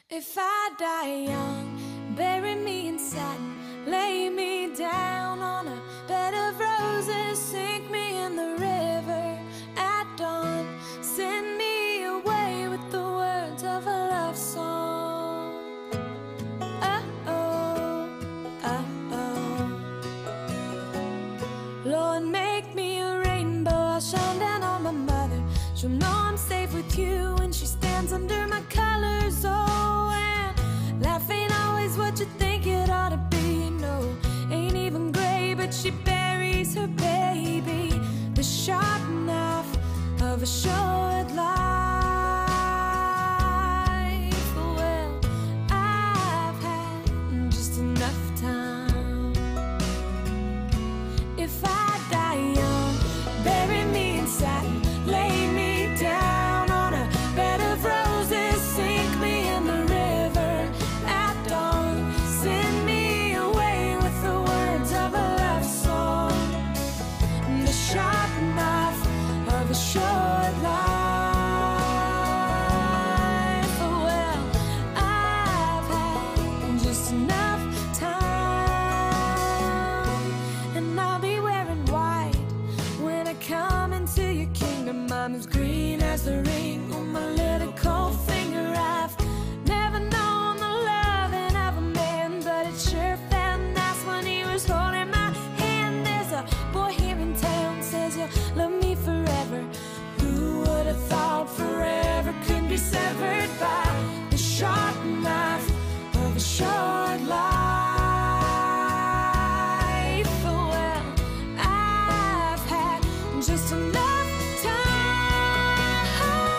If I die young, bury me in satin, lay me down on a bed of roses, sink me in the river at dawn, send me away with the words of a love song. Oh, Lord, make me a rainbow, I'll shine down on my mother. She'll know I'm safe with you when she stands under my colors. Oh, and life ain't always what you think it ought to be. No, ain't even gray, but she buries her baby. The sharp knife of a short life. Well, I've had just enough time. If I die young, bury me in satin, lay me down on a bed of roses, sink me in the river at dawn, send me away with the words of a love song. The sharp knife of a short life. Well, I've had just enough time, and I'll be wearing white when I come into your kingdom. I'm as green as the ring on my little cold finger. I've never known the loving of a man, but it sure felt nice when he was holding my hand. There's a boy here in town says he'll love me forever. Who would have thought forever could be severed by the sharp knife of a short life? Well, I've had just enough time.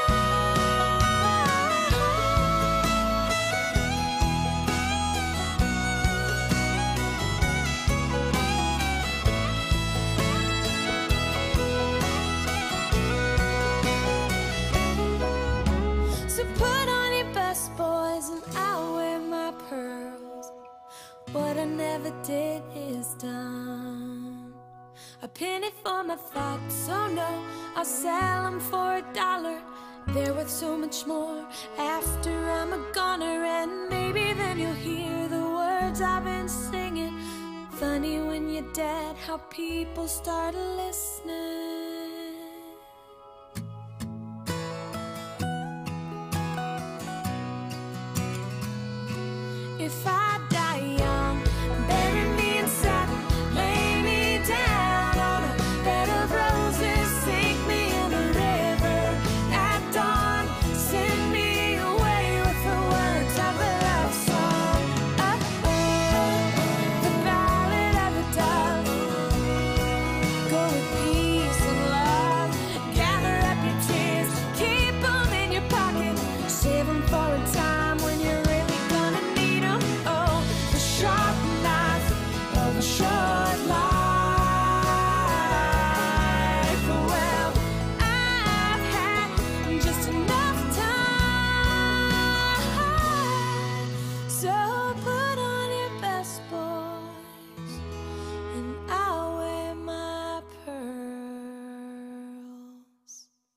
So put on your best, boys, and I'll wear my pearls. What I never did is done. A penny for my thoughts, oh no, I'll sell them for $1. They're worth so much more after I'm a goner, and maybe then you'll hear the words I've been singing. Funny when you're dead, how people start listening. If I die young, bury me in satin, lay me down on a bed of roses, sink me in the river at dawn, send me away with the words of a love song. The ballad of a dove. Go with peace and love, gather up your tears, keep them in your pocket, save them for a time when you're really gonna need them. Oh, the sharp knife of a short life. Well, I've had just enough time. So put on your best, boys, and I'll wear my pearls.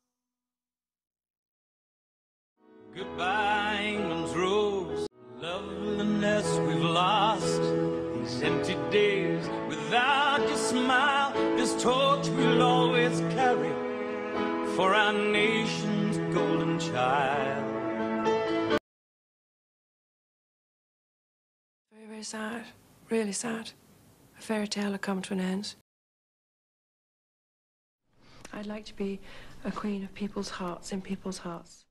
Goodbye, England's rose, loveliness we've lost. These empty days without your smile, this torch we'll always carry for our nation's golden child. Very, very sad. Really sad. A fairy tale had come to an end. I'd like to be a queen of people's hearts, in people's hearts.